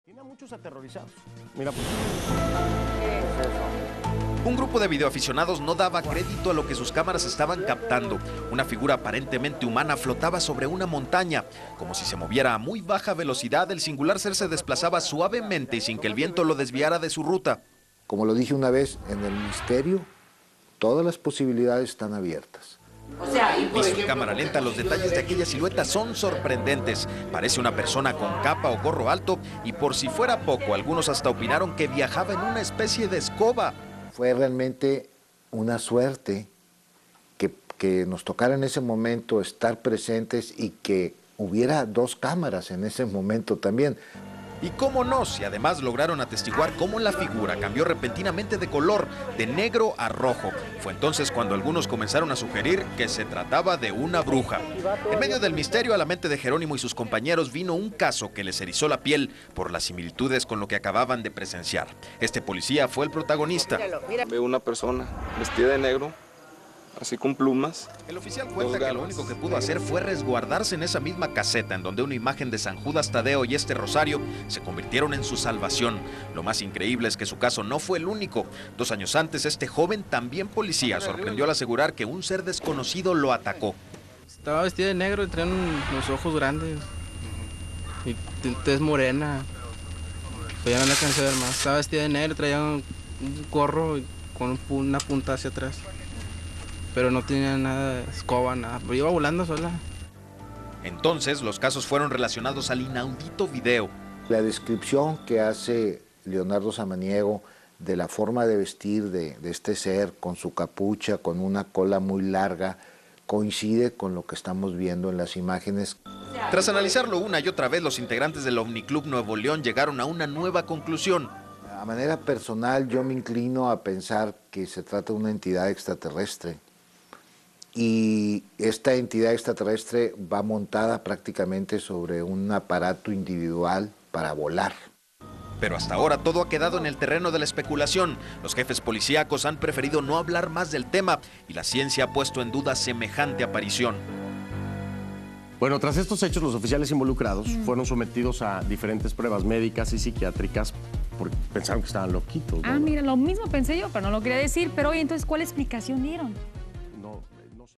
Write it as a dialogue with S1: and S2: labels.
S1: Tiene a muchos aterrorizados. Mira, pues.
S2: ¿Qué es eso?
S3: Un grupo de videoaficionados no daba crédito a lo que sus cámaras estaban captando. Una figura aparentemente humana flotaba sobre una montaña. Como si se moviera a muy baja velocidad, el singular ser se desplazaba suavemente y sin que el viento lo desviara de su ruta.
S4: Como lo dije una vez, en el misterio, todas las posibilidades están abiertas.
S2: O sea, y por
S3: Visto en
S2: ejemplo,
S3: cámara lenta, los detalles de aquella silueta son sorprendentes. Parece una persona con capa o gorro alto y por si fuera poco, algunos hasta opinaron que viajaba en una especie de escoba.
S4: Fue realmente una suerte que nos tocara en ese momento estar presentes y que hubiera dos cámaras en ese momento también.
S3: Y cómo no, si además lograron atestiguar cómo la figura cambió repentinamente de color, de negro a rojo. Fue entonces cuando algunos comenzaron a sugerir que se trataba de una bruja. En medio del misterio, a la mente de Jerónimo y sus compañeros vino un caso que les erizó la piel por las similitudes con lo que acababan de presenciar. Este policía fue el protagonista.
S5: Veo una persona vestida de negro, así con plumas.
S3: El oficial cuenta que lo único que pudo hacer fue resguardarse en esa misma caseta en donde una imagen de San Judas Tadeo y este rosario se convirtieron en su salvación. Lo más increíble es que su caso no fue el único. 2 años antes, este joven, también policía, sorprendió al asegurar que un ser desconocido lo atacó.
S6: Estaba vestida de negro y traía los ojos grandes y tez morena. Pues ya no le alcancé a ver más. Estaba vestida de negro, traía un gorro con una punta hacia atrás. Pero no tenía nada de escoba, nada. Pero iba volando sola.
S3: Entonces, los casos fueron relacionados al inaudito video.
S4: La descripción que hace Leonardo Samaniego de la forma de vestir de este ser, con su capucha, con una cola muy larga, coincide con lo que estamos viendo en las imágenes.
S3: Tras analizarlo una y otra vez, los integrantes del Omniclub Nuevo León llegaron a una nueva conclusión.
S4: A manera personal, yo me inclino a pensar que se trata de una entidad extraterrestre. Y esta entidad extraterrestre va montada prácticamente sobre un aparato individual para volar.
S3: Pero hasta ahora todo ha quedado en el terreno de la especulación. Los jefes policíacos han preferido no hablar más del tema y la ciencia ha puesto en duda semejante aparición.
S1: Bueno, tras estos hechos, los oficiales involucrados fueron sometidos a diferentes pruebas médicas y psiquiátricas porque pensaron que estaban loquitos, ¿no?
S7: Ah, mira, lo mismo pensé yo, pero no lo quería decir. Pero oye, entonces, ¿cuál explicación dieron?